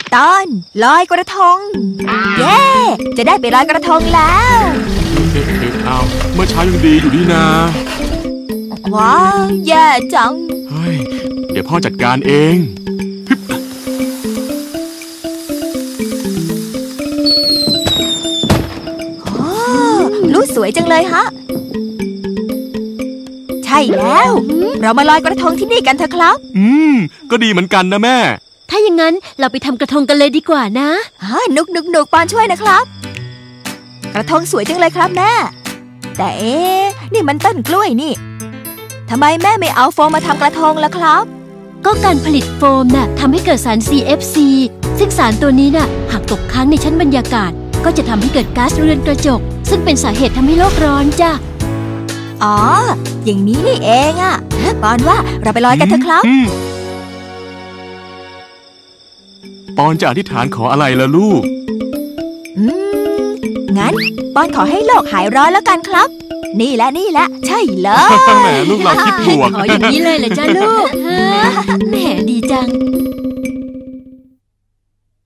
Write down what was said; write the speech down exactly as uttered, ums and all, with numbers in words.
ตอนลอยกระทงเย้จะได้ไปลอยกระทงแล้วเอ๊ะเอ๊ะเอาเมื่อเช้ายังดีอยู่ดีนะว้าวแย่จังเฮ้ยเดี๋ยวพ่อจัดการเองลูกสวยจังเลยฮะใช่แล้วเรามาลอยกระทงที่นี่กันเถอะครับอืมก็ดีเหมือนกันนะแม่ถ้าอย่างนั้นเราไปทำกระทงกันเลยดีกว่านะฮะนุกนุกนุกปอนช่วยนะครับกระทงสวยจังเลยครับแม่แต่เอ๊ะนี่มันต้นกล้วยนี่ทำไมแม่ไม่เอาโฟมมาทำกระทงล่ะครับก็การผลิตโฟมน่ะทำให้เกิดสาร ซี เอฟ ซี ซึ่งสารตัวนี้น่ะหากตกค้างในชั้นบรรยากาศก็จะทำให้เกิดก๊าซเรือนกระจกซึ่งเป็นสาเหตุทำให้โลกร้อนจ้ะอ๋ออย่างนี้นี่เองอะปอนว่าเราไปลอยกันเถอะครับปอนจะอธิษฐานขออะไรล่ะลูกอืมงั้นปอนขอให้โลกหายร้อนแล้วกันครับนี่แหละนี่แหละใช่เลยแหมลูกเราคิดบวกขออย่างนี้เลยเหรอจ้าลูกแหมดีจัง